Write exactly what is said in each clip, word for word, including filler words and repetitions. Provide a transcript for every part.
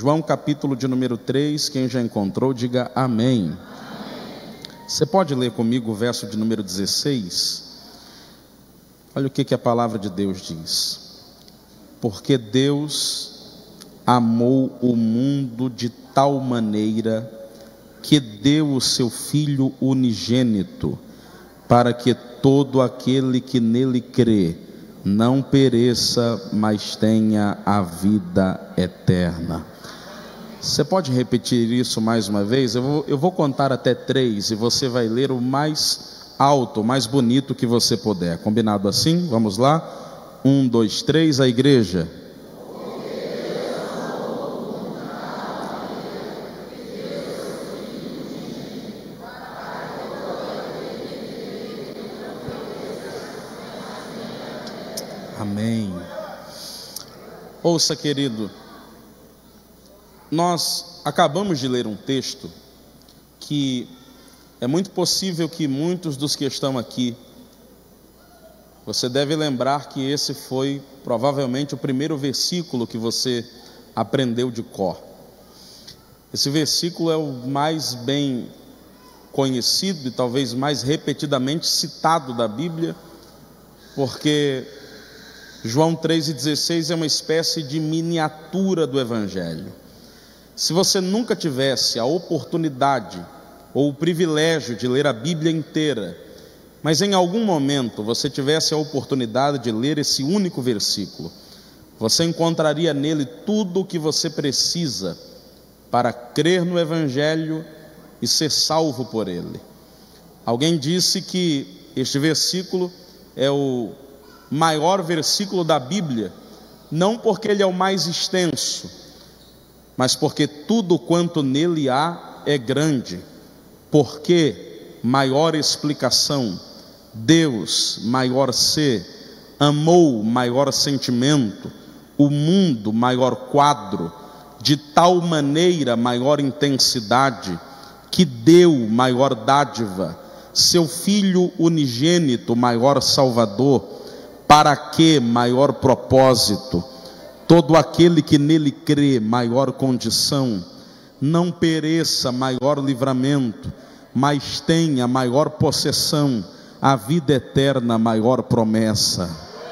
João capítulo de número três, quem já encontrou, diga amém. Amém. Você pode ler comigo o verso de número dezesseis? Olha o que, que a palavra de Deus diz. Porque Deus amou o mundo de tal maneira que deu o seu Filho unigênito, para que todo aquele que nele crê não pereça, mas tenha a vida eterna. Você pode repetir isso mais uma vez? Eu vou, eu vou contar até três e você vai ler o mais alto, o mais bonito que você puder. Combinado assim? Vamos lá? Um, dois, três, a igreja. Amém. Ouça, querido, nós acabamos de ler um texto que é muito possível que muitos dos que estão aqui, você deve lembrar que esse foi provavelmente o primeiro versículo que você aprendeu de cor. Esse versículo é o mais bem conhecido e talvez mais repetidamente citado da Bíblia, porque João três e dezesseis é uma espécie de miniatura do Evangelho. Se você nunca tivesse a oportunidade ou o privilégio de ler a Bíblia inteira, mas em algum momento você tivesse a oportunidade de ler esse único versículo, você encontraria nele tudo o que você precisa para crer no Evangelho e ser salvo por ele. Alguém disse que este versículo é o maior versículo da Bíblia, não porque ele é o mais extenso, mas porque tudo quanto nele há é grande. Porque maior explicação, Deus maior ser, amou maior sentimento, o mundo maior quadro, de tal maneira maior intensidade, que deu maior dádiva, seu Filho unigênito maior Salvador. Para que maior propósito? Todo aquele que nele crê, maior condição. Não pereça, maior livramento, mas tenha maior possessão, a vida eterna, maior promessa.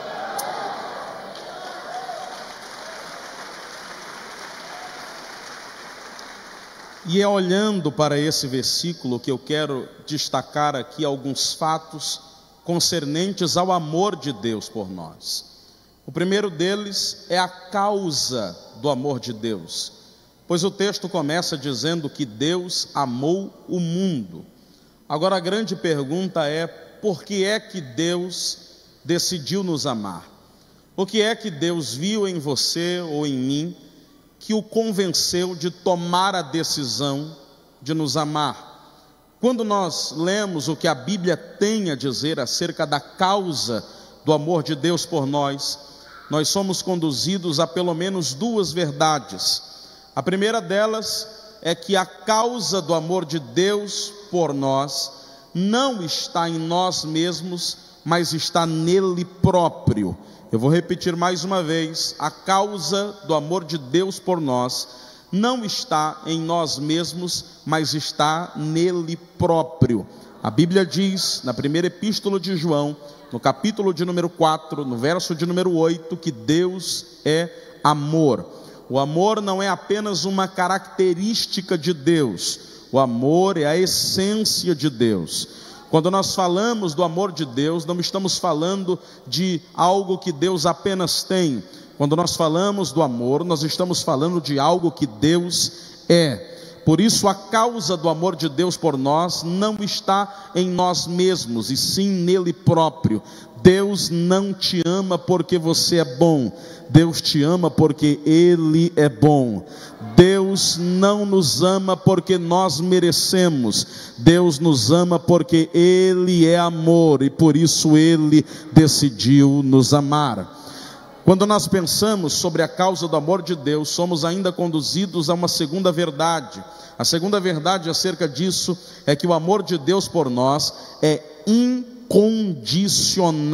E é olhando para esse versículo que eu quero destacar aqui alguns fatos concernentes ao amor de Deus por nós. O primeiro deles é a causa do amor de Deus, pois o texto começa dizendo que Deus amou o mundo. Agora a grande pergunta é: por que é que Deus decidiu nos amar? O que é que Deus viu em você ou em mim que o convenceu de tomar a decisão de nos amar? Quando nós lemos o que a Bíblia tem a dizer acerca da causa do amor de Deus por nós, nós somos conduzidos a pelo menos duas verdades. A primeira delas é que a causa do amor de Deus por nós não está em nós mesmos, mas está nele próprio. Eu vou repetir mais uma vez: a causa do amor de Deus por nós não está em nós mesmos, mas está nele próprio. A Bíblia diz, na primeira epístola de João, no capítulo de número quatro, no verso de número oito, que Deus é amor. O amor não é apenas uma característica de Deus, o amor é a essência de Deus. Quando nós falamos do amor de Deus, não estamos falando de algo que Deus apenas tem. Quando nós falamos do amor, nós estamos falando de algo que Deus é. Por isso a causa do amor de Deus por nós não está em nós mesmos, e sim nele próprio. Deus não te ama porque você é bom, Deus te ama porque Ele é bom. Deus não nos ama porque nós merecemos, Deus nos ama porque Ele é amor, e por isso Ele decidiu nos amar. Quando nós pensamos sobre a causa do amor de Deus, somos ainda conduzidos a uma segunda verdade. A segunda verdade acerca disso é que o amor de Deus por nós é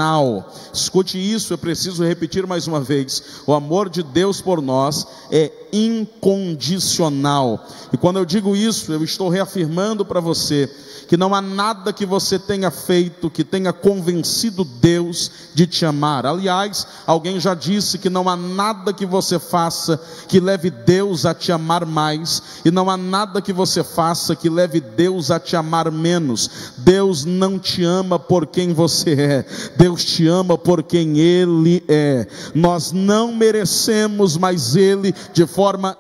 incondicional. Escute isso, eu preciso repetir mais uma vez: o amor de Deus por nós é incondicional. E quando eu digo isso, eu estou reafirmando para você que não há nada que você tenha feito que tenha convencido Deus de te amar. Aliás, alguém já disse que não há nada que você faça que leve Deus a te amar mais, e não há nada que você faça que leve Deus a te amar menos. Deus não te ama por quem você é, Deus te ama por quem Ele é. Nós não merecemos, mas Ele, de forma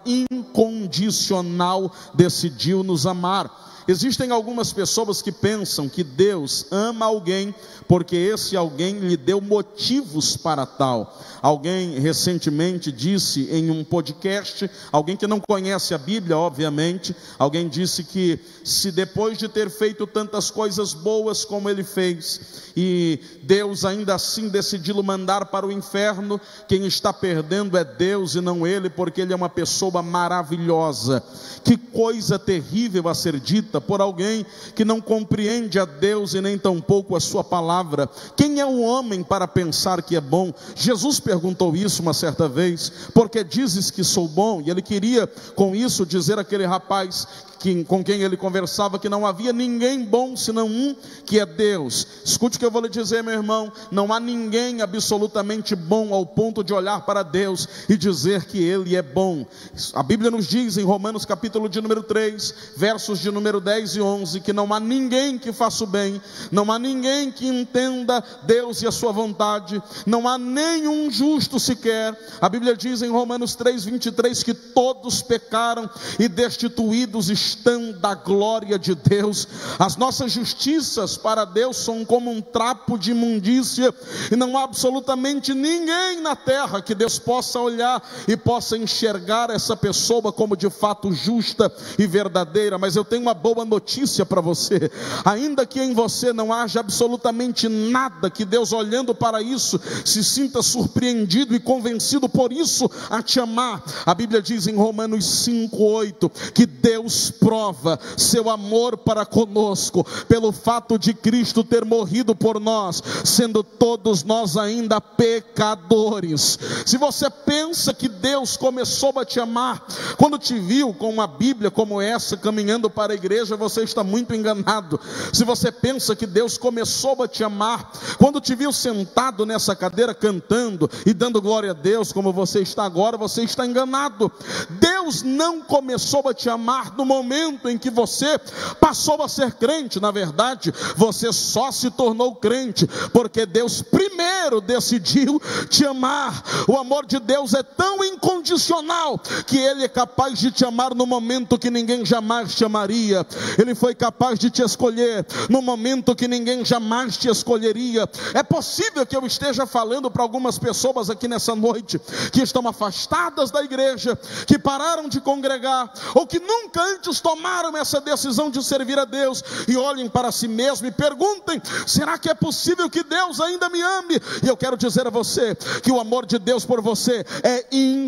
incondicional, decidiu nos amar. Existem algumas pessoas que pensam que Deus ama alguém porque esse alguém lhe deu motivos para tal. Alguém recentemente disse em um podcast, alguém que não conhece a Bíblia, obviamente, alguém disse que se depois de ter feito tantas coisas boas como ele fez, e Deus ainda assim decidiu mandar para o inferno, quem está perdendo é Deus e não ele, porque ele é uma pessoa maravilhosa. Que coisa terrível a ser dita por alguém que não compreende a Deus e nem tampouco a sua palavra. Quem é o homem para pensar que é bom? Jesus perguntou isso uma certa vez: porque dizes que sou bom? E ele queria com isso dizer àquele rapaz que, com quem ele conversava, que não havia ninguém bom senão um, que é Deus. Escute o que eu vou lhe dizer, meu irmão: não há ninguém absolutamente bom ao ponto de olhar para Deus e dizer que Ele é bom. A Bíblia nos diz em Romanos capítulo de número três, versos de número dez e onze, que não há ninguém que faça o bem, não há ninguém que entenda Deus e a sua vontade, não há nenhum justo sequer. A Bíblia diz em Romanos três, vinte e três, que todos pecaram e destituídos estão da glória de Deus. As nossas justiças para Deus são como um trapo de imundícia, e não há absolutamente ninguém na terra que Deus possa olhar e possa enxergar essa pessoa como de fato justa e verdadeira. Mas eu tenho uma boa notícia para você: ainda que em você não haja absolutamente nada que Deus, olhando para isso, se sinta surpreendido e convencido por isso a te amar, a Bíblia diz em Romanos cinco, oito, que Deus prova seu amor para conosco pelo fato de Cristo ter morrido por nós, sendo todos nós ainda pecadores. Se você pensa que Deus começou a te amar quando te viu com uma Bíblia como essa caminhando para a igreja, você está muito enganado. Se você pensa que Deus começou a te amar quando te viu sentado nessa cadeira cantando e dando glória a Deus como você está agora, você está enganado. Deus não começou a te amar no momento em que você passou a ser crente. Na verdade, você só se tornou crente porque Deus primeiro decidiu te amar. O amor de Deus é tão incondicional que Ele é capaz de te amar no momento que ninguém jamais te amaria. Ele foi capaz de te escolher no momento que ninguém jamais te escolheria. É possível que eu esteja falando para algumas pessoas aqui nessa noite que estão afastadas da igreja, que pararam de congregar, ou que nunca antes tomaram essa decisão de servir a Deus, e olhem para si mesmo e perguntem: será que é possível que Deus ainda me ame? E eu quero dizer a você que o amor de Deus por você é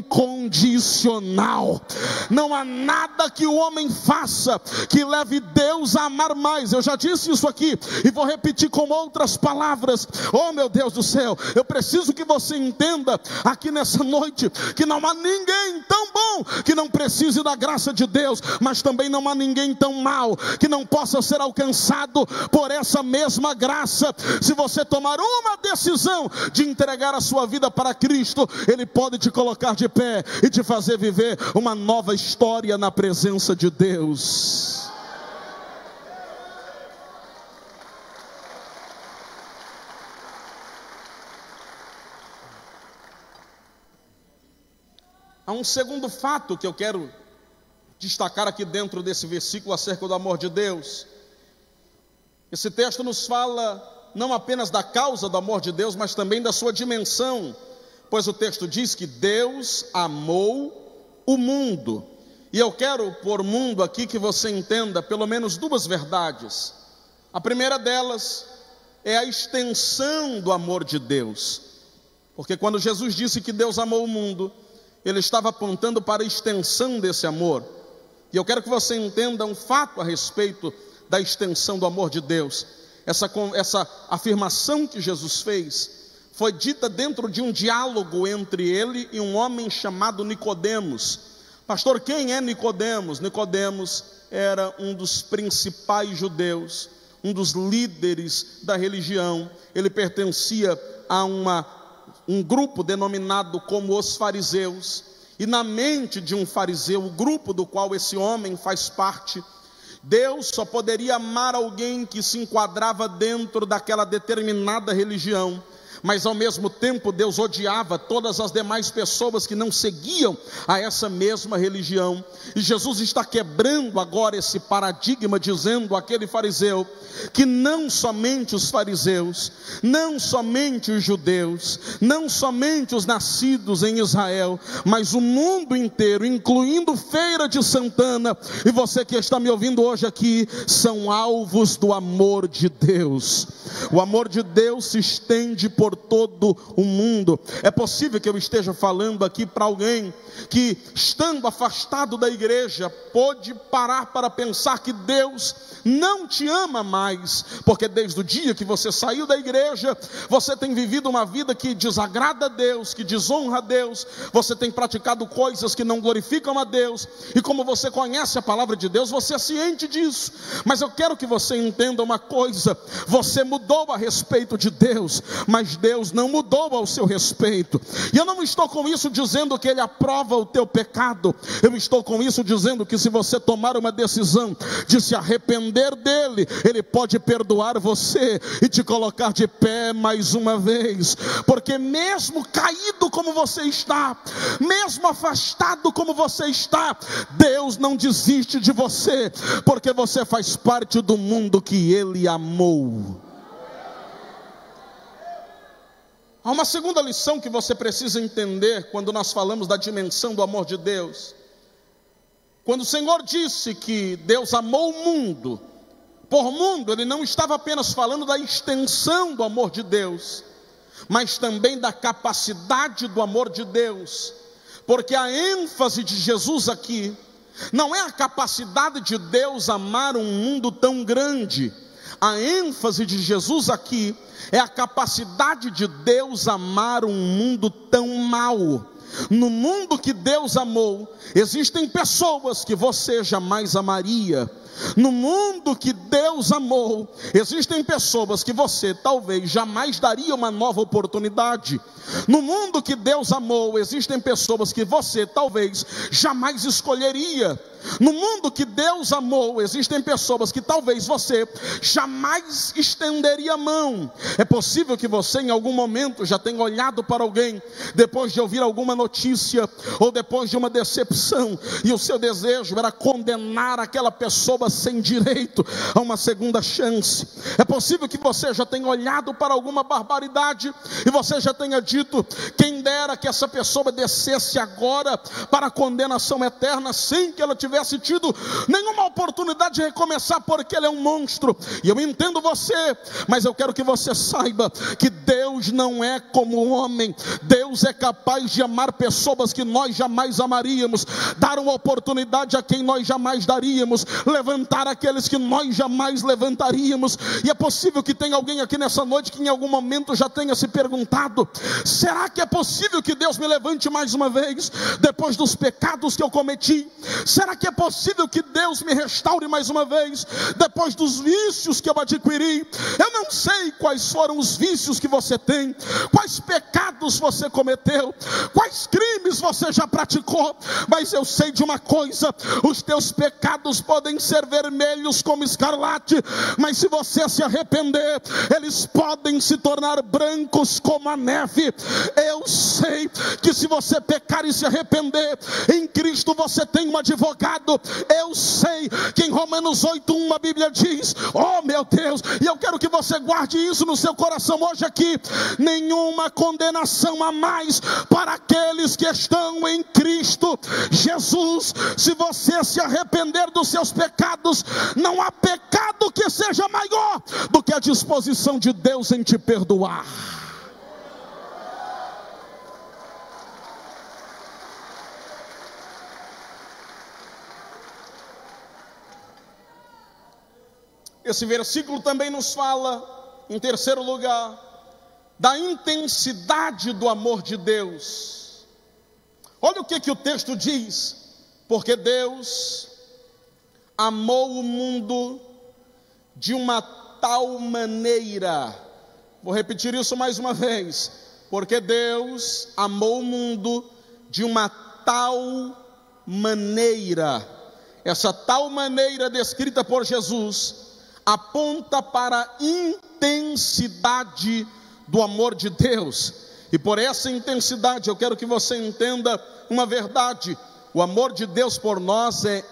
incondicional. Não há nada que o homem faça que leve Deus a amar mais. Eu já disse isso aqui e vou repetir com outras palavras. Oh, meu Deus do céu, eu preciso que você entenda aqui nessa noite que não há ninguém tão bom que não precise da graça de Deus, mas também não há ninguém tão mau que não possa ser alcançado por essa mesma graça. Se você tomar uma decisão de entregar a sua vida para Cristo, Ele pode te colocar de pé e te fazer viver uma nova história na presença de Deus. Há um segundo fato que eu quero destacar aqui dentro desse versículo acerca do amor de Deus. Esse texto nos fala não apenas da causa do amor de Deus, mas também da sua dimensão, pois o texto diz que Deus amou o mundo. E eu quero por mundo aqui que você entenda pelo menos duas verdades. A primeira delas é a extensão do amor de Deus, porque quando Jesus disse que Deus amou o mundo, Ele estava apontando para a extensão desse amor. E eu quero que você entenda um fato a respeito da extensão do amor de Deus. Essa, essa afirmação que Jesus fez foi dita dentro de um diálogo entre Ele e um homem chamado Nicodemos. Pastor, quem é Nicodemos? Nicodemos era um dos principais judeus, um dos líderes da religião. Ele pertencia a uma, um grupo denominado como os fariseus. E na mente de um fariseu, o grupo do qual esse homem faz parte, Deus só poderia amar alguém que se enquadrava dentro daquela determinada religião. Mas ao mesmo tempo Deus odiava todas as demais pessoas que não seguiam a essa mesma religião. E Jesus está quebrando agora esse paradigma, dizendo àquele fariseu que não somente os fariseus, não somente os judeus, não somente os nascidos em Israel, mas o mundo inteiro, incluindo Feira de Santana, e você que está me ouvindo hoje aqui, são alvos do amor de Deus. O amor de Deus se estende por todo o mundo. É possível que eu esteja falando aqui para alguém que, estando afastado da igreja, pode parar para pensar que Deus não te ama mais, porque desde o dia que você saiu da igreja, você tem vivido uma vida que desagrada a Deus, que desonra a Deus, você tem praticado coisas que não glorificam a Deus, e como você conhece a palavra de Deus, você é ciente disso. Mas eu quero que você entenda uma coisa: você mudou a respeito de Deus, mas Deus não mudou ao seu respeito. E eu não estou com isso dizendo que Ele aprova o teu pecado. Eu estou com isso dizendo que se você tomar uma decisão de se arrepender dele, Ele pode perdoar você e te colocar de pé mais uma vez. Porque mesmo caído como você está, mesmo afastado como você está, Deus não desiste de você, porque você faz parte do mundo que Ele amou. Há uma segunda lição que você precisa entender quando nós falamos da dimensão do amor de Deus. Quando o Senhor disse que Deus amou o mundo, por mundo Ele não estava apenas falando da extensão do amor de Deus, mas também da capacidade do amor de Deus. Porque a ênfase de Jesus aqui não é a capacidade de Deus amar um mundo tão grande. A ênfase de Jesus aqui é a capacidade de Deus amar um mundo tão mau. No mundo que Deus amou, existem pessoas que você jamais amaria. No mundo que Deus amou, existem pessoas que você talvez jamais daria uma nova oportunidade. No mundo que Deus amou, existem pessoas que você talvez jamais escolheria. No mundo que Deus amou, existem pessoas que talvez você jamais estenderia a mão. É possível que você em algum momento já tenha olhado para alguém, depois de ouvir alguma notícia, ou depois de uma decepção, e o seu desejo era condenar aquela pessoa sem direito a uma segunda chance. É possível que você já tenha olhado para alguma barbaridade, e você já tenha dito: quem dera que essa pessoa descesse agora para a condenação eterna, sem que ela tivesse tivesse tido nenhuma oportunidade de recomeçar, porque ele é um monstro. E eu entendo você, mas eu quero que você saiba que Deus não é como o homem. Deus é capaz de amar pessoas que nós jamais amaríamos, dar uma oportunidade a quem nós jamais daríamos, levantar aqueles que nós jamais levantaríamos. E é possível que tenha alguém aqui nessa noite que em algum momento já tenha se perguntado: será que é possível que Deus me levante mais uma vez, depois dos pecados que eu cometi? Será que é possível que Deus me restaure mais uma vez, depois dos vícios que eu adquiri? Eu não sei quais foram os vícios que você tem, quais pecados você cometeu, quais crimes você já praticou, mas eu sei de uma coisa: os teus pecados podem ser vermelhos como escarlate, mas se você se arrepender, eles podem se tornar brancos como a neve. Eu sei que se você pecar e se arrepender, em Cristo você tem um advogado. Eu sei que em Romanos oito, um a Bíblia diz: oh meu Deus, e eu quero que você guarde isso no seu coração hoje aqui: nenhuma condenação a mais para aqueles que estão em Cristo Jesus. Se você se arrepender dos seus pecados, não há pecado que seja maior do que a disposição de Deus em te perdoar. Esse versículo também nos fala, em terceiro lugar, da intensidade do amor de Deus. Olha o que, que o texto diz: Porque Deus amou o mundo de uma tal maneira. Vou repetir isso mais uma vez. Porque Deus amou o mundo de uma tal maneira. Essa tal maneira descrita por Jesus aponta para a intensidade do amor de Deus. E por essa intensidade eu quero que você entenda uma verdade: o amor de Deus por nós é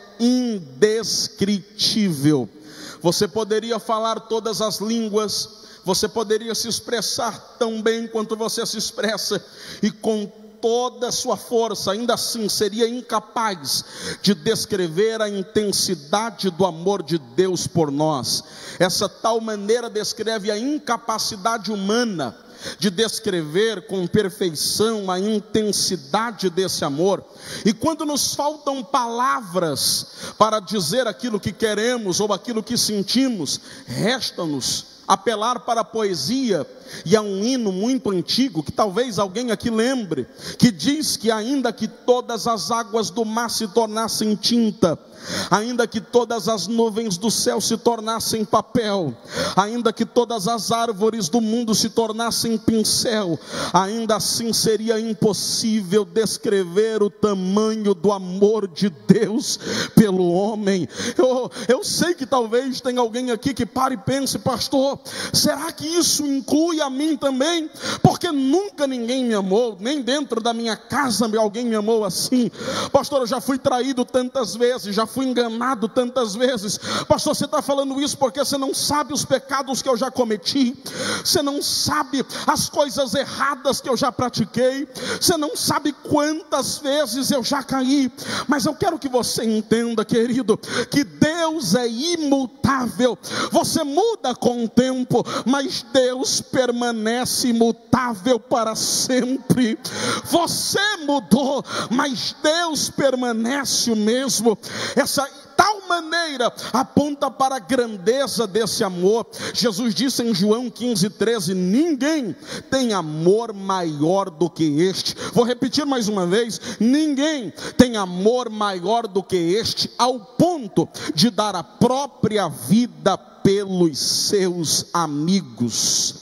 indescritível. Você poderia falar todas as línguas, você poderia se expressar tão bem quanto você se expressa, e com toda a sua força, ainda assim seria incapaz de descrever a intensidade do amor de Deus por nós. Essa tal maneira descreve a incapacidade humana de descrever com perfeição a intensidade desse amor. E quando nos faltam palavras para dizer aquilo que queremos ou aquilo que sentimos, resta-nos apelar para a poesia e a um hino muito antigo, que talvez alguém aqui lembre, que diz que ainda que todas as águas do mar se tornassem tinta, ainda que todas as nuvens do céu se tornassem papel, ainda que todas as árvores do mundo se tornassem pincel, ainda assim seria impossível descrever o tamanho do amor de Deus pelo homem. Eu, eu sei que talvez tenha alguém aqui que pare e pense: pastor, será que isso inclui a mim também? Porque nunca ninguém me amou, nem dentro da minha casa alguém me amou assim. Pastor, eu já fui traído tantas vezes, já fui enganado tantas vezes. Pastor, você está falando isso porque você não sabe os pecados que eu já cometi, você não sabe as coisas erradas que eu já pratiquei, você não sabe quantas vezes eu já caí. Mas eu quero que você entenda, querido, que Deus é imutável. Você muda com o tempo, mas Deus permanece imutável para sempre. Você mudou, mas Deus permanece o mesmo. Essa tal maneira aponta para a grandeza desse amor. Jesus disse em João quinze, treze: ninguém tem amor maior do que este. Vou repetir mais uma vez: ninguém tem amor maior do que este, ao ponto de dar a própria vida pelos seus amigos.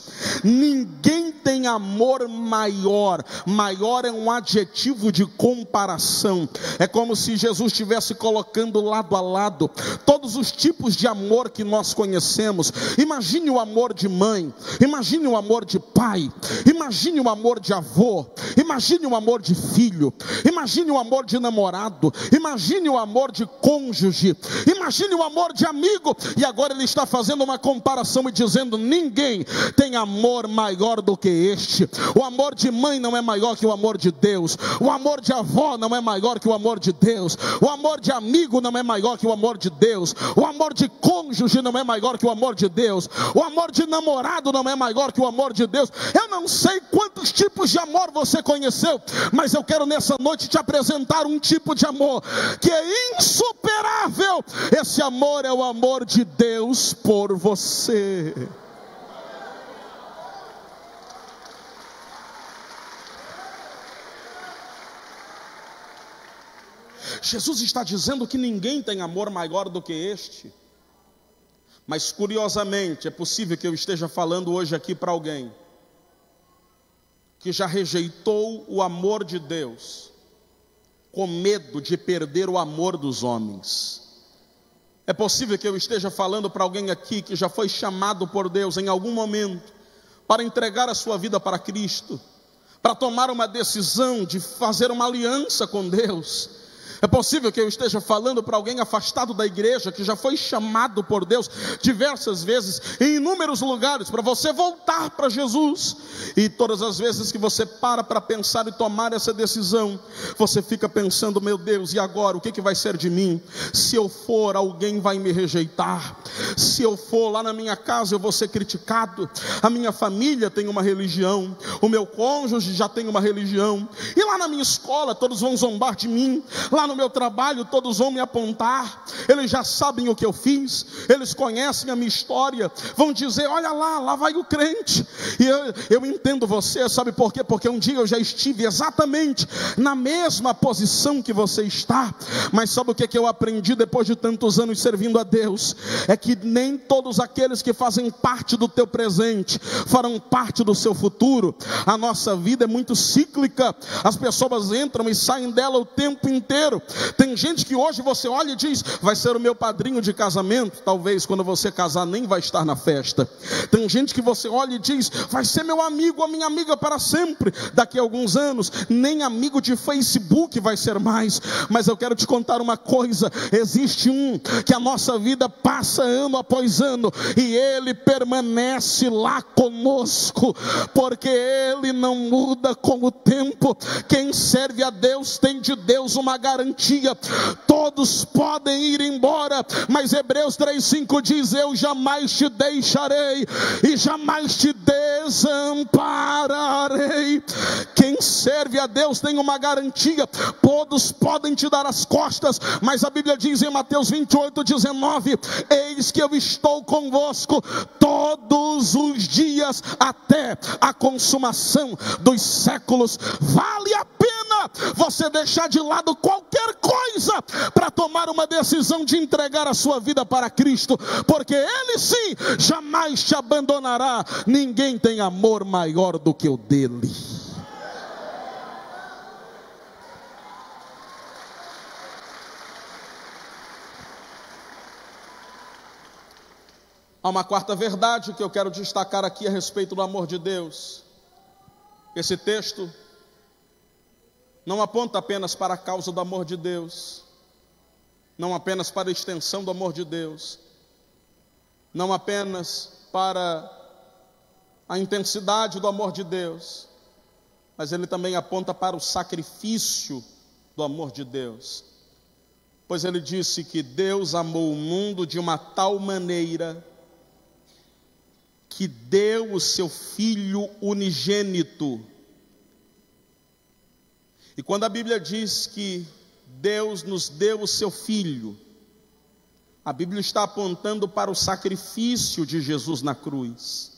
Ninguém tem amor maior. Maior é um adjetivo de comparação. É como se Jesus estivesse colocando lado a lado todos os tipos de amor que nós conhecemos. Imagine o amor de mãe, imagine o amor de pai, imagine o amor de avô, imagine o amor de filho, imagine o amor de namorado, imagine o amor de cônjuge, imagine o amor de amigo. E agora ele está fazendo uma comparação e dizendo: ninguém tem amor maior do que este. O amor de mãe não é maior que o amor de Deus. O amor de avó não é maior que o amor de Deus. O amor de amigo não é maior que o amor de Deus. O amor de cônjuge não é maior que o amor de Deus. O amor de namorado não é maior que o amor de Deus. Eu não sei quantos tipos de amor você conheceu, mas eu quero nessa noite te apresentar um tipo de amor que é insuperável. Esse amor é o amor de Deus por você. Jesus está dizendo que ninguém tem amor maior do que este. Mas curiosamente, é possível que eu esteja falando hoje aqui para alguém que já rejeitou o amor de Deus, com medo de perder o amor dos homens. É possível que eu esteja falando para alguém aqui que já foi chamado por Deus em algum momento para entregar a sua vida para Cristo, para tomar uma decisão de fazer uma aliança com Deus. É possível que eu esteja falando para alguém afastado da igreja, que já foi chamado por Deus diversas vezes, em inúmeros lugares, para você voltar para Jesus. E todas as vezes que você para para pensar e tomar essa decisão, você fica pensando: meu Deus, e agora? O que, que vai ser de mim? Se eu for, alguém vai me rejeitar. Se eu for lá na minha casa, eu vou ser criticado. A minha família tem uma religião, o meu cônjuge já tem uma religião, e lá na minha escola todos vão zombar de mim, lá no meu trabalho todos vão me apontar. Eles já sabem o que eu fiz, eles conhecem a minha história, vão dizer: olha lá, lá vai o crente. E eu, eu entendo você, sabe por quê? Porque um dia eu já estive exatamente na mesma posição que você está. Mas sabe o que, que eu aprendi depois de tantos anos servindo a Deus? É que nem todos aqueles que fazem parte do teu presente farão parte do seu futuro. A nossa vida é muito cíclica, as pessoas entram e saem dela o tempo inteiro. Tem gente que hoje você olha e diz: vai ser o meu padrinho de casamento. Talvez quando você casar nem vai estar na festa. Tem gente que você olha e diz: vai ser meu amigo, a minha amiga para sempre. Daqui a alguns anos nem amigo de Facebook vai ser mais. Mas eu quero te contar uma coisa: existe um que a nossa vida passa ano após ano e ele permanece lá conosco, porque ele não muda com o tempo. Quem serve a Deus tem de Deus uma garantia: todos podem ir embora, mas Hebreus três, cinco diz: eu jamais te deixarei e jamais te desampararei. Quem serve a Deus tem uma garantia: todos podem te dar as costas, mas a Bíblia diz em Mateus vinte e oito, dezenove: eis que eu estou convosco todos os dias até a consumação dos séculos. Vale a pena você deixar de lado qualquer coisa para tomar uma decisão de entregar a sua vida para Cristo, porque Ele sim jamais te abandonará. Ninguém tem amor maior do que o dele. Há uma quarta verdade que eu quero destacar aqui a respeito do amor de Deus. Esse texto não aponta apenas para a causa do amor de Deus, não apenas para a extensão do amor de Deus, não apenas para a intensidade do amor de Deus, mas ele também aponta para o sacrifício do amor de Deus. Pois ele disse que Deus amou o mundo de uma tal maneira que deu o seu Filho unigênito. E quando a Bíblia diz que Deus nos deu o seu Filho, a Bíblia está apontando para o sacrifício de Jesus na cruz.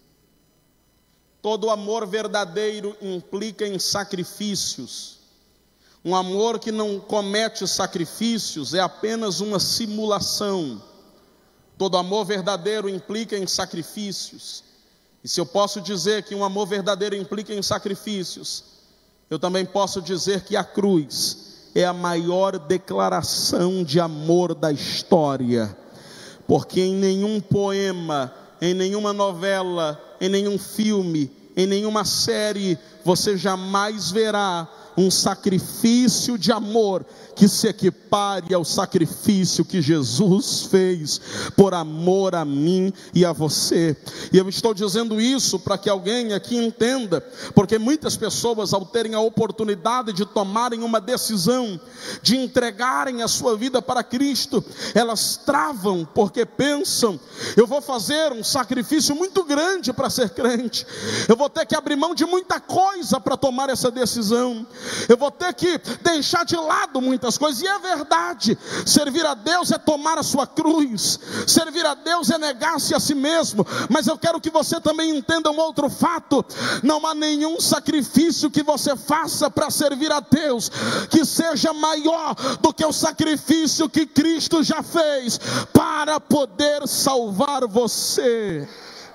Todo amor verdadeiro implica em sacrifícios. Um amor que não comete sacrifícios é apenas uma simulação. Todo amor verdadeiro implica em sacrifícios. E se eu posso dizer que um amor verdadeiro implica em sacrifícios, eu também posso dizer que a cruz é a maior declaração de amor da história. Porque em nenhum poema, em nenhuma novela, em nenhum filme, em nenhuma série, você jamais verá um sacrifício de amor que se equipare ao sacrifício que Jesus fez por amor a mim e a você. E eu estou dizendo isso para que alguém aqui entenda, porque muitas pessoas, ao terem a oportunidade de tomarem uma decisão, de entregarem a sua vida para Cristo, elas travam, porque pensam: eu vou fazer um sacrifício muito grande para ser crente, eu vou ter que abrir mão de muita coisa para tomar essa decisão, eu vou ter que deixar de lado muitas coisas. E é verdade, servir a Deus é tomar a sua cruz, servir a Deus é negar-se a si mesmo. Mas eu quero que você também entenda um outro fato: não há nenhum sacrifício que você faça para servir a Deus que seja maior do que o sacrifício que Cristo já fez para poder salvar você.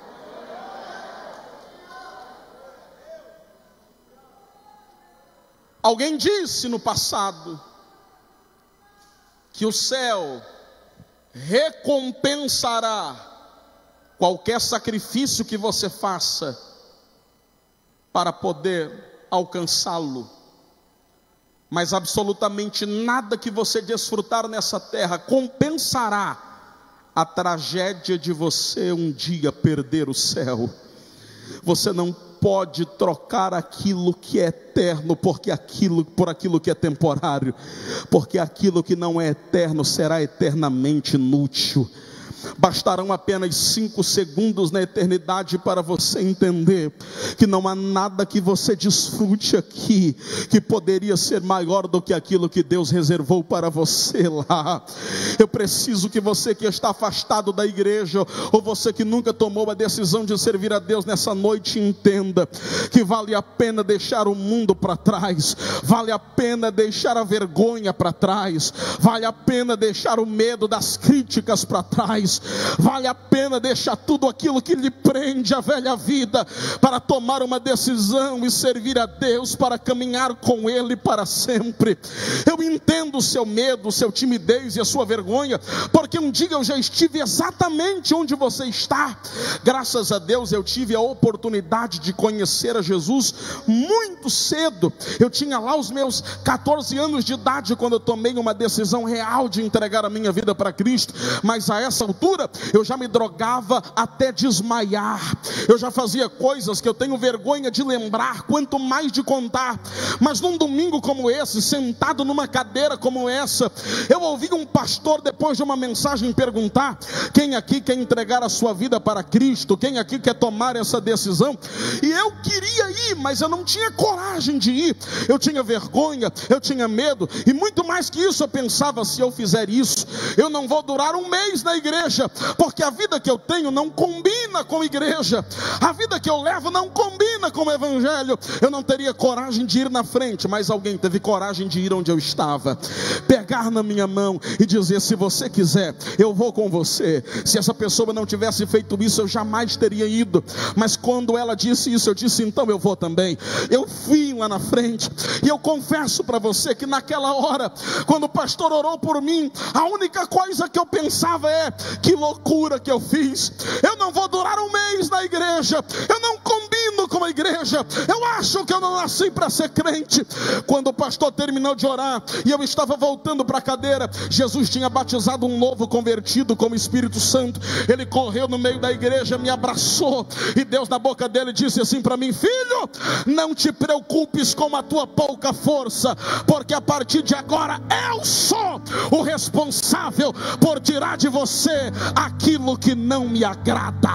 Alguém disse no passado que o céu recompensará qualquer sacrifício que você faça para poder alcançá-lo. Mas absolutamente nada que você desfrutar nessa terra compensará a tragédia de você um dia perder o céu. Você não pode trocar aquilo que é eterno porque aquilo, por aquilo que é temporário, porque aquilo que não é eterno será eternamente inútil. Bastarão apenas cinco segundos na eternidade para você entender que não há nada que você desfrute aqui que poderia ser maior do que aquilo que Deus reservou para você lá. Eu preciso que você que está afastado da igreja, ou você que nunca tomou a decisão de servir a Deus nessa noite, entenda que vale a pena deixar o mundo para trás, vale a pena deixar a vergonha para trás, vale a pena deixar o medo das críticas para trás, vale a pena deixar tudo aquilo que lhe prende à velha vida, para tomar uma decisão e servir a Deus, para caminhar com Ele para sempre. Eu entendo o seu medo, o seu timidez e a sua vergonha, porque um dia eu já estive exatamente onde você está. Graças a Deus eu tive a oportunidade de conhecer a Jesus muito cedo. Eu tinha lá os meus catorze anos de idade quando eu tomei uma decisão real de entregar a minha vida para Cristo, mas a essa altura eu já me drogava até desmaiar, eu já fazia coisas que eu tenho vergonha de lembrar, quanto mais de contar. Mas num domingo como esse, sentado numa cadeira como essa, eu ouvi um pastor, depois de uma mensagem, perguntar: quem aqui quer entregar a sua vida para Cristo? Quem aqui quer tomar essa decisão? E eu queria ir, mas eu não tinha coragem de ir, eu tinha vergonha, eu tinha medo, e muito mais que isso, eu pensava: se eu fizer isso, eu não vou durar um mês na igreja, porque a vida que eu tenho não combina com a igreja, a vida que eu levo não combina com o evangelho. Eu não teria coragem de ir na frente, mas alguém teve coragem de ir onde eu estava, pegar na minha mão e dizer: se você quiser, eu vou com você. Se essa pessoa não tivesse feito isso, eu jamais teria ido, mas quando ela disse isso, eu disse: então eu vou também. Eu fui lá na frente, e eu confesso para você que naquela hora, quando o pastor orou por mim, a única coisa que eu pensava é: que loucura que eu fiz, eu não vou durar um mês na igreja, eu não combino com a igreja, eu acho que eu não nasci para ser crente. Quando o pastor terminou de orar e eu estava voltando para a cadeira, Jesus tinha batizado um novo convertido com o Espírito Santo. Ele correu no meio da igreja, me abraçou, e Deus na boca dele disse assim para mim: filho, não te preocupes com a tua pouca força, porque a partir de agora eu sou o responsável por tirar de você aquilo que não me agrada.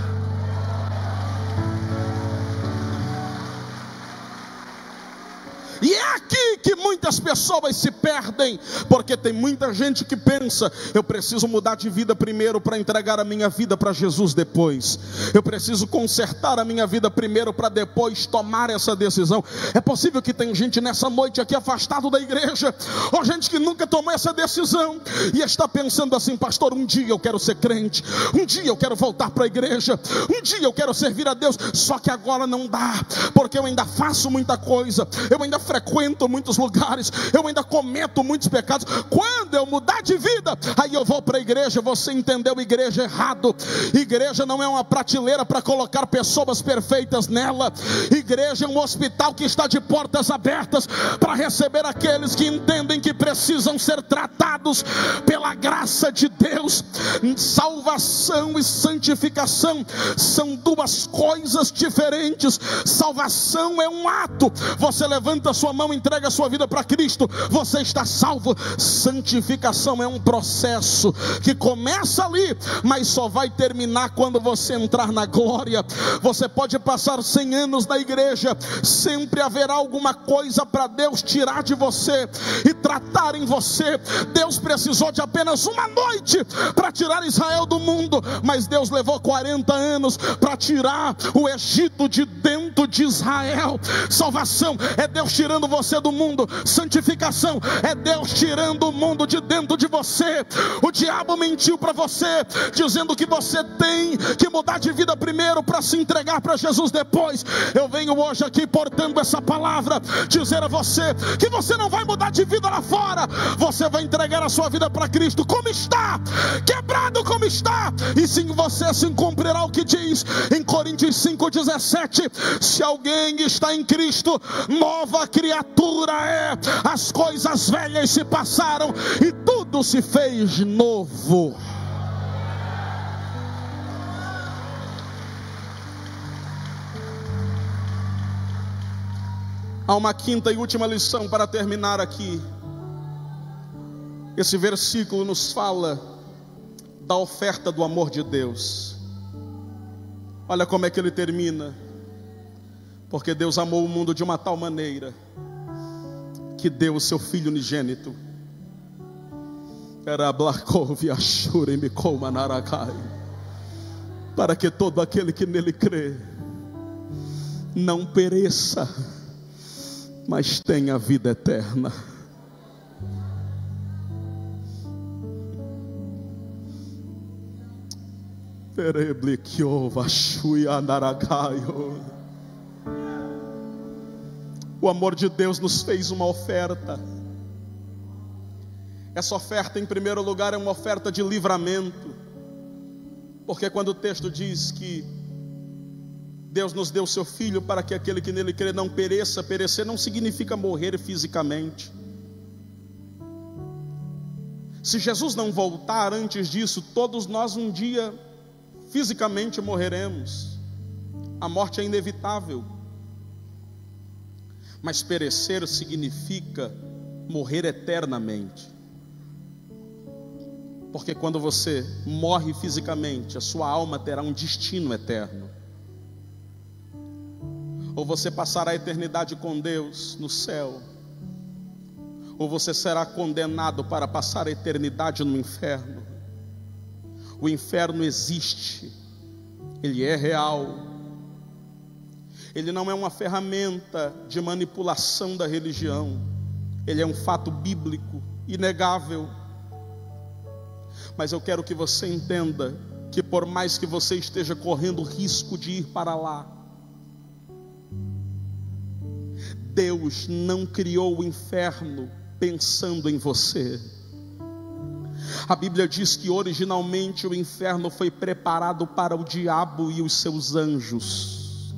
E é aqui que muitas pessoas se perdem, porque tem muita gente que pensa: eu preciso mudar de vida primeiro para entregar a minha vida para Jesus depois, eu preciso consertar a minha vida primeiro para depois tomar essa decisão. É possível que tem gente nessa noite aqui afastado da igreja, ou gente que nunca tomou essa decisão, e está pensando assim: pastor, um dia eu quero ser crente, um dia eu quero voltar para a igreja, um dia eu quero servir a Deus, só que agora não dá, porque eu ainda faço muita coisa, eu ainda frequento muitos lugares, eu ainda cometo muitos pecados. Quando eu mudar de vida, aí eu vou para a igreja. Você entendeu igreja errado. Igreja não é uma prateleira para colocar pessoas perfeitas nela. Igreja é um hospital que está de portas abertas para receber aqueles que entendem que precisam ser tratados pela graça de Deus. Salvação e santificação são duas coisas diferentes. Salvação é um ato, você levanta a sua mão, entrega a sua vida para Cristo, você está salvo. Santificação é um processo que começa ali, mas só vai terminar quando você entrar na glória. Você pode passar cem anos na igreja, sempre haverá alguma coisa para Deus tirar de você e tratar em você. Deus precisou de apenas uma noite para tirar Israel do mundo, mas Deus levou quarenta anos para tirar o Egito de dentro de Israel. Salvação é Deus tirando você do mundo. Santificação é Deus tirando o mundo de dentro de você. O diabo mentiu para você, dizendo que você tem que mudar de vida primeiro para se entregar para Jesus depois. Eu venho hoje aqui portando essa palavra, dizer a você que você não vai mudar de vida lá fora, você vai entregar a sua vida para Cristo como está, quebrado como está, e sim, você assim cumprirá o que diz em Coríntios cinco, dezessete: se alguém está em Cristo, nova criatura é, as coisas velhas se passaram e tudo se fez novo. Há uma quinta e última lição para terminar aqui. Esse versículo nos fala da oferta do amor de Deus. Olha como é que ele termina. Porque Deus amou o mundo de uma tal maneira que deu o seu Filho unigênito, para que todo aquele que nele crê não pereça, mas tenha vida eterna. O amor de Deus nos fez uma oferta. Essa oferta, em primeiro lugar, é uma oferta de livramento. Porque quando o texto diz que Deus nos deu o seu Filho para que aquele que nele crê não pereça, perecer não significa morrer fisicamente. Se Jesus não voltar antes disso, todos nós um dia fisicamente morreremos. A morte é inevitável. Mas perecer significa morrer eternamente. Porque quando você morre fisicamente, a sua alma terá um destino eterno. Ou você passará a eternidade com Deus no céu, ou você será condenado para passar a eternidade no inferno. O inferno existe, ele é real. Ele não é uma ferramenta de manipulação da religião. Ele é um fato bíblico, inegável. Mas eu quero que você entenda que por mais que você esteja correndo risco de ir para lá, Deus não criou o inferno pensando em você. A Bíblia diz que originalmente o inferno foi preparado para o diabo e os seus anjos.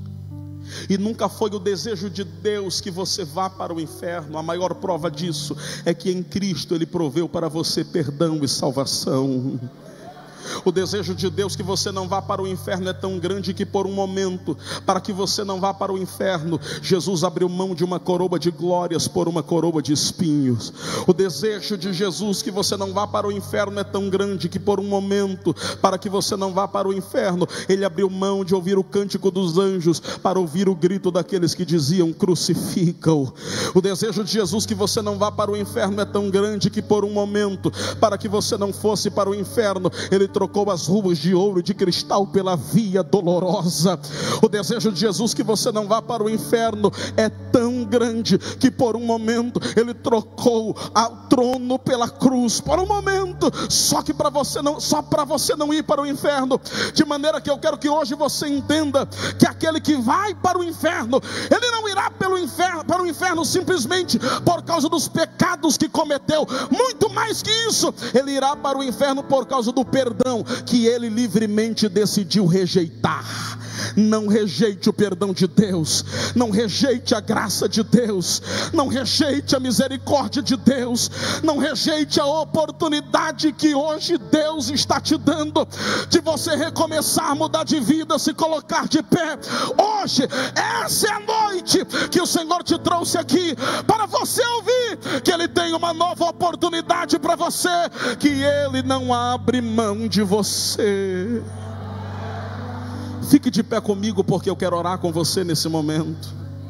E nunca foi o desejo de Deus que você vá para o inferno. A maior prova disso é que em Cristo Ele proveu para você perdão e salvação. O desejo de Deus que você não vá para o inferno é tão grande que por um momento, para que você não vá para o inferno, Jesus abriu mão de uma coroa de glórias por uma coroa de espinhos. O desejo de Jesus que você não vá para o inferno é tão grande que por um momento, para que você não vá para o inferno, Ele abriu mão de ouvir o cântico dos anjos para ouvir o grito daqueles que diziam crucifica-o. O desejo de Jesus que você não vá para o inferno é tão grande que por um momento, para que você não fosse para o inferno, Ele trocou as ruas de ouro e de cristal pela via dolorosa. O desejo de Jesus que você não vá para o inferno é tão grande que por um momento Ele trocou o trono pela cruz, por um momento, só que para você não, só para você não ir para o inferno. De maneira que eu quero que hoje você entenda que aquele que vai para o inferno, ele não irá pelo inferno, para o inferno simplesmente por causa dos pecados que cometeu. Muito mais que isso, ele irá para o inferno por causa do perdão que ele livremente decidiu rejeitar. Não rejeite o perdão de Deus, não rejeite a graça de Deus, não rejeite a misericórdia de Deus, não rejeite a oportunidade que hoje Deus está te dando de você recomeçar, mudar de vida, se colocar de pé. Hoje, essa é a noite que o Senhor te trouxe aqui para você ouvir que Ele tem uma nova oportunidade para você, que Ele não abre mão de você. Fique de pé comigo, porque eu quero orar com você nesse momento.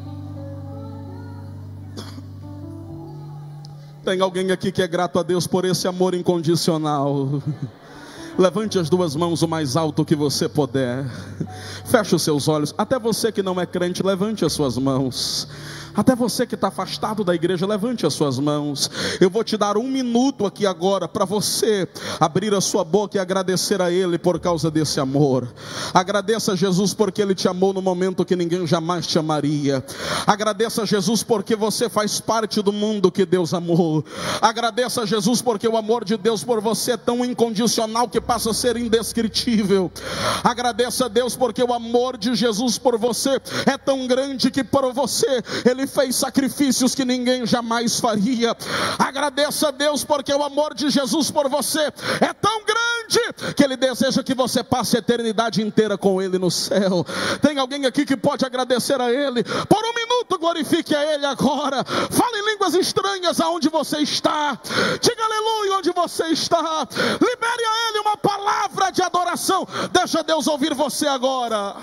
Tem alguém aqui que é grato a Deus por esse amor incondicional? Levante as duas mãos o mais alto que você puder. Feche os seus olhos. Até você que não é crente, levante as suas mãos. Até você que está afastado da igreja, levante as suas mãos. Eu vou te dar um minuto aqui agora para você abrir a sua boca e agradecer a Ele por causa desse amor. Agradeça a Jesus porque Ele te amou no momento que ninguém jamais te amaria. Agradeça a Jesus porque você faz parte do mundo que Deus amou. Agradeça a Jesus porque o amor de Deus por você é tão incondicional que passa a ser indescritível. Agradeça a Deus porque o amor de Jesus por você é tão grande que por você Ele Ele fez sacrifícios que ninguém jamais faria. Agradeça a Deus porque o amor de Jesus por você é tão grande que Ele deseja que você passe a eternidade inteira com Ele no céu. Tem alguém aqui que pode agradecer a Ele? Por um minuto glorifique a Ele agora. Fale em línguas estranhas aonde você está. Diga aleluia onde você está. Libere a Ele uma palavra salva de adoração. Deixa Deus ouvir você agora.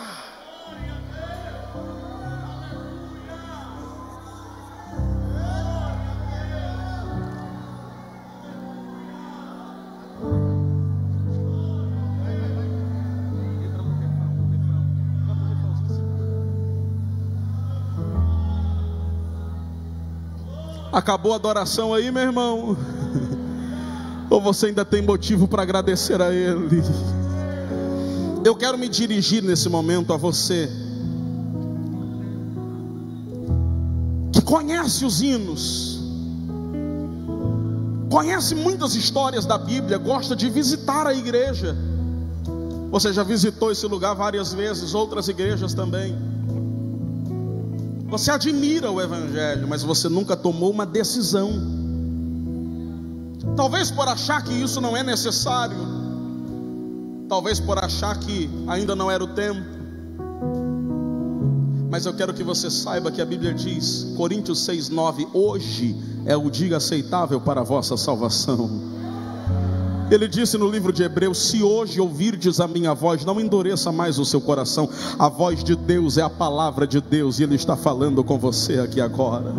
Acabou a adoração aí, meu irmão? Ou você ainda tem motivo para agradecer a Ele? Eu quero me dirigir nesse momento a você que conhece os hinos, conhece muitas histórias da Bíblia, gosta de visitar a igreja. Você já visitou esse lugar várias vezes, outras igrejas também. Você admira o Evangelho, mas você nunca tomou uma decisão. Talvez por achar que isso não é necessário, talvez por achar que ainda não era o tempo. Mas eu quero que você saiba que a Bíblia diz, Coríntios seis, nove, hoje é o dia aceitável para a vossa salvação. Ele disse no livro de Hebreus, se hoje ouvirdes a minha voz, não endureça mais o seu coração. A voz de Deus é a palavra de Deus, e Ele está falando com você aqui agora.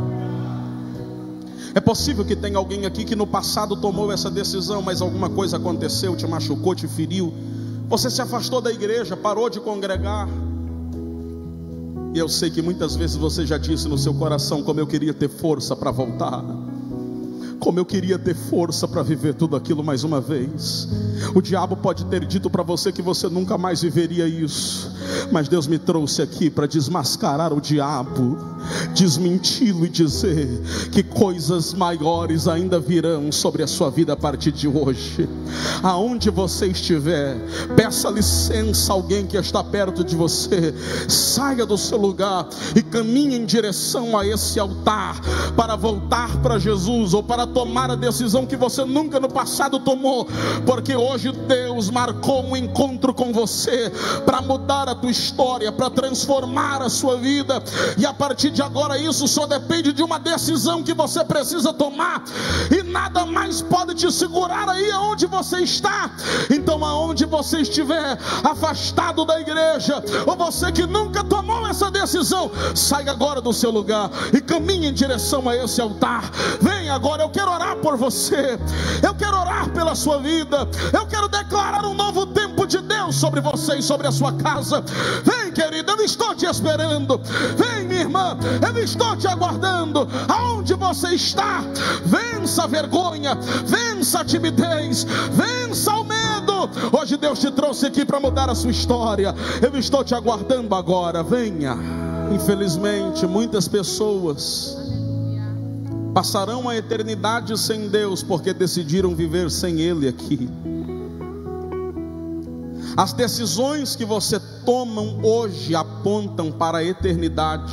É possível que tenha alguém aqui que no passado tomou essa decisão, mas alguma coisa aconteceu, te machucou, te feriu. Você se afastou da igreja, parou de congregar. E eu sei que muitas vezes você já disse no seu coração, como eu queria ter força para voltar. Como eu queria ter força para viver tudo aquilo mais uma vez. O diabo pode ter dito para você que você nunca mais viveria isso, mas Deus me trouxe aqui para desmascarar o diabo, desmenti-lo e dizer que coisas maiores ainda virão sobre a sua vida a partir de hoje. Aonde você estiver, peça licença a alguém que está perto de você, saia do seu lugar e caminhe em direção a esse altar, para voltar para Jesus, ou para tomar a decisão que você nunca no passado tomou, porque hoje Deus marcou um encontro com você, para mudar a tua história, para transformar a sua vida, e a partir de agora isso só depende de uma decisão que você precisa tomar, e nada mais pode te segurar aí aonde você está. Então aonde você estiver, afastado da igreja, ou você que nunca tomou essa decisão, saia agora do seu lugar e caminhe em direção a esse altar. Vem agora, eu quero orar por você, eu quero orar pela sua vida, eu quero declarar um novo tempo de Deus sobre você e sobre a sua casa. Vem, querido, eu estou te esperando. Vem, minha irmã, eu estou te aguardando. Aonde você está, vença a vergonha, vença a timidez, vença o medo. Hoje Deus te trouxe aqui para mudar a sua história. Eu estou te aguardando agora, venha. Infelizmente, muitas pessoas passarão a eternidade sem Deus, porque decidiram viver sem Ele aqui. As decisões que você toma hoje apontam para a eternidade.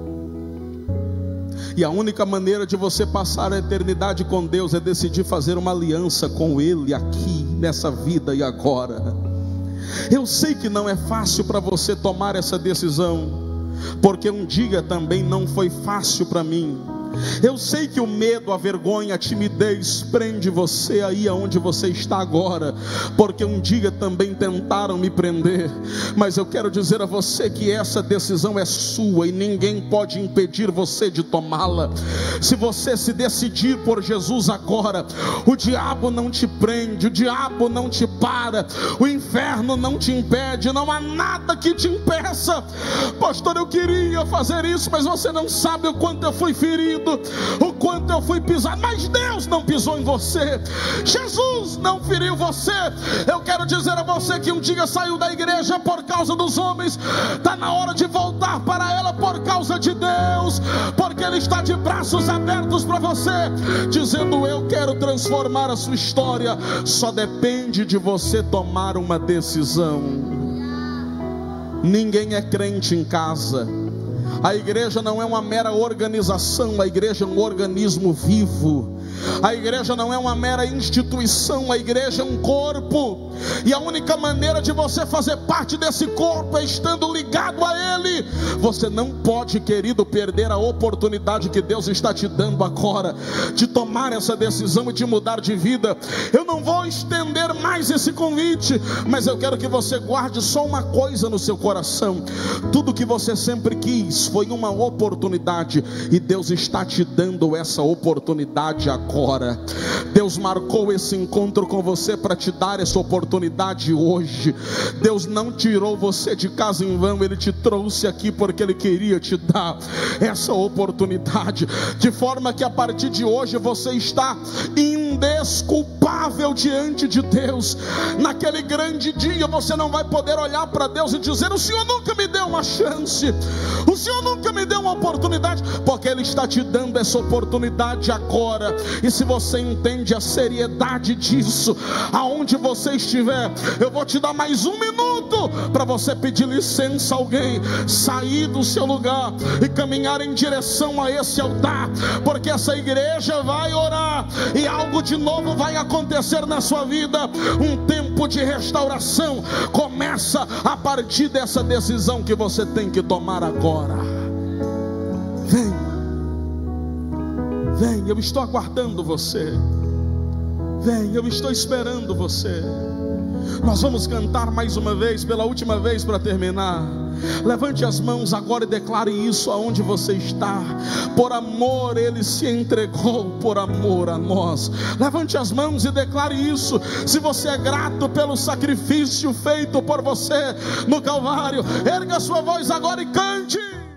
E a única maneira de você passar a eternidade com Deus é decidir fazer uma aliança com Ele aqui, nessa vida e agora. Eu sei que não é fácil para você tomar essa decisão, porque um dia também não foi fácil para mim. Eu sei que o medo, a vergonha, a timidez prende você aí aonde você está agora, porque um dia também tentaram me prender. Mas eu quero dizer a você que essa decisão é sua e ninguém pode impedir você de tomá-la. Se você se decidir por Jesus agora, o diabo não te prende, o diabo não te para, o inferno não te impede, não há nada que te impeça. Pastor, eu queria fazer isso, mas você não sabe o quanto eu fui ferido, o quanto eu fui pisado, mas Deus não pisou em você, Jesus não feriu você. Eu quero dizer a você que um dia saiu da igreja por causa dos homens, está na hora de voltar para ela por causa de Deus, porque Ele está de braços abertos para você, dizendo: eu quero transformar a sua história. Só depende de você tomar uma decisão. Ninguém é crente em casa. A igreja não é uma mera organização, a igreja é um organismo vivo. A igreja não é uma mera instituição, a igreja é um corpo, e a única maneira de você fazer parte desse corpo é estando ligado a Ele. Você não pode, querido, perder a oportunidade que Deus está te dando agora, de tomar essa decisão e de mudar de vida. Eu não vou estender mais esse convite, mas eu quero que você guarde só uma coisa no seu coração: tudo que você sempre quis foi uma oportunidade, e Deus está te dando essa oportunidade agora. Deus marcou esse encontro com você para te dar essa oportunidade hoje. Deus não tirou você de casa em vão, Ele te trouxe aqui porque Ele queria te dar essa oportunidade, de forma que a partir de hoje você está indesculpável diante de Deus. Naquele grande dia você não vai poder olhar para Deus e dizer: o Senhor nunca me deu uma chance, o Senhor nunca me deu uma oportunidade, porque Ele está te dando essa oportunidade agora. E se você entende a seriedade disso, aonde você estiver, eu vou te dar mais um minuto para você pedir licença a alguém, sair do seu lugar e caminhar em direção a esse altar, porque essa igreja vai orar e algo de novo vai acontecer na sua vida. Um tempo de restauração começa a partir dessa decisão que você tem que tomar agora. Vem, vem, eu estou aguardando você. Vem, eu estou esperando você. Nós vamos cantar mais uma vez, pela última vez para terminar. Levante as mãos agora e declare isso aonde você está. Por amor Ele se entregou, por amor a nós. Levante as mãos e declare isso. Se você é grato pelo sacrifício feito por você no Calvário, erga a sua voz agora e cante.